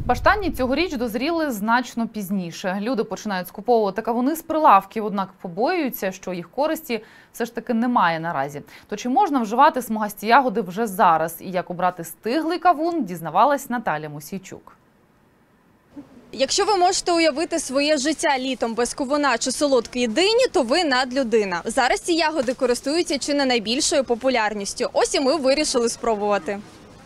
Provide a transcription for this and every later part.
Баштанні цьогоріч дозріли значно пізніше. Люди починають скуповувати кавуни з прилавків, однак побоюються, що їх користі все ж таки немає наразі. То чи можна вживати смугасті ягоди вже зараз? І як обрати стиглий кавун, дізнавалась Наталя Мосійчук. Якщо ви можете уявити своє життя літом без кавуна чи солодкої дині, то ви надлюдина. Зараз ці ягоди користуються чи не найбільшою популярністю. Ось і ми вирішили спробувати.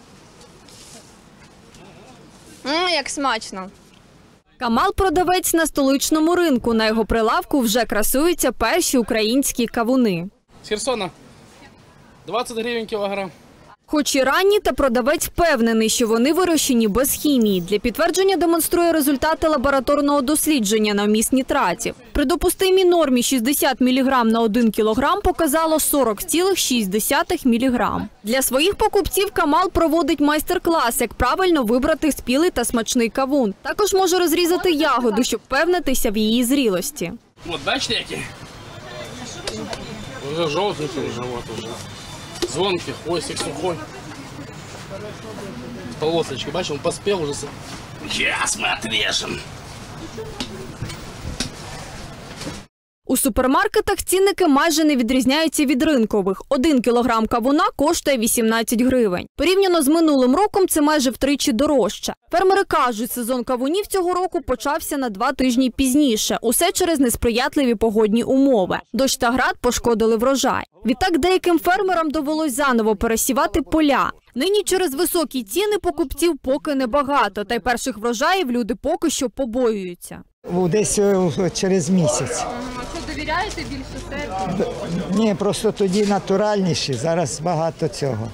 Як смачно! Камал – продавець на столичному ринку. На його прилавку вже красуються перші українські кавуни. З Херсона 20 гривень кілограм. Хоч і ранні, та продавець впевнений, що вони вирощені без хімії. Для підтвердження демонструє результати лабораторного дослідження на вміст нітратів. При допустимій нормі 60 мг на 1 кг показало 40,6 мг. Для своїх покупців Камал проводить майстер-клас, як правильно вибрати спілий та смачний кавун. Також може розрізати ягоду, щоб впевнитися в її зрілості. От, бачите, які? Вже жовтенький живот вже. Звонкий, хвостик сухой. Полосочки, бачиш, він поспів вже. Сейчас ми отрежем. У супермаркетах цінники майже не відрізняються від ринкових. 1 кілограм кавуна коштує 18 гривень. Порівняно з минулим роком це майже втричі дорожче. Фермери кажуть, сезон кавунів цього року почався на 2 тижні пізніше. Усе через несприятливі погодні умови. Дощ та град пошкодили врожай. Відтак деяким фермерам довелось заново пересівати поля. Нині через високі ціни покупців поки небагато, та й перших врожаїв люди поки що побоюються. Десь через місяць. А що, довіряєте більше серцю? Ні, просто тоді натуральніші, зараз багато цього.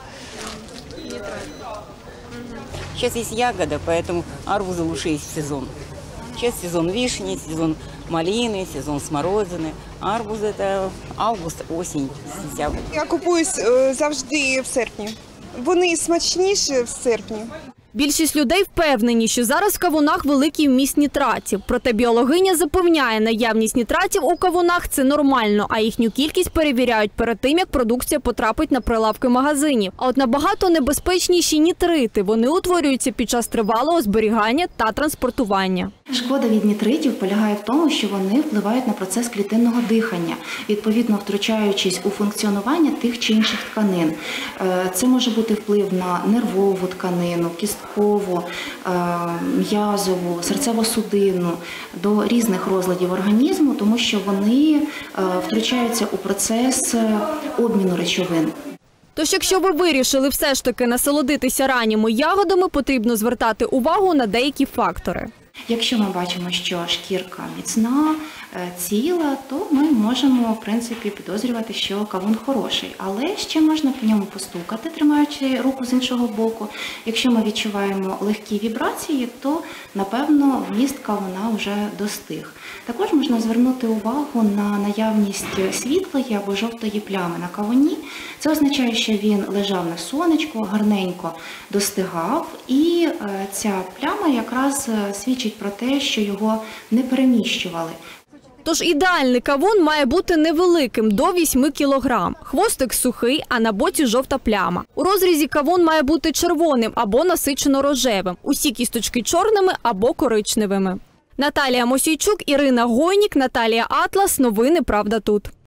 Сейчас есть ягода, поэтому арбузы лучше есть в сезон. Сейчас сезон вишни, сезон малины, сезон смородины. Арбуз – это август, осень, сентябрь. Я купуюсь завжди в серпні. Вони смачніші в серпні. Більшість людей впевнені, що зараз в кавунах великий вміст нітратів. Проте біологиня запевняє, наявність нітратів у кавунах – це нормально, а їхню кількість перевіряють перед тим, як продукція потрапить на прилавки магазинів. А от набагато небезпечніші нітрити. Вони утворюються під час тривалого зберігання та транспортування. Шкода від нітритів полягає в тому, що вони впливають на процес клітинного дихання, відповідно втручаючись у функціонування тих чи інших тканин. Це може бути вплив на нервову тканину, кісткову, м'язову, серцево-судинну, до різних розладів організму, тому що вони втручаються у процес обміну речовин. Тож, якщо ви вирішили все ж таки насолодитися ранніми ягодами, потрібно звертати увагу на деякі фактори. Якщо ми бачимо, що шкірка міцна, ціла, то ми можемо, в принципі, підозрювати, що кавун хороший. Але ще можна по ньому постукати, тримаючи руку з іншого боку. Якщо ми відчуваємо легкі вібрації, то, напевно, вміст кавуна вже достиг. Також можна звернути увагу на наявність світлої або жовтої плями на кавуні. Це означає, що він лежав на сонечку, гарненько достигав, і ця пляма якраз свідчить про те, що його не переміщували. Тож ідеальний кавун має бути невеликим – до 8 кг. Хвостик сухий, а на боці жовта пляма. У розрізі кавун має бути червоним або насичено-рожевим. Усі кісточки чорними або коричневими. Наталія Мосійчук, Ірина Гойнік, Наталія Атлас. Новини «Правда тут».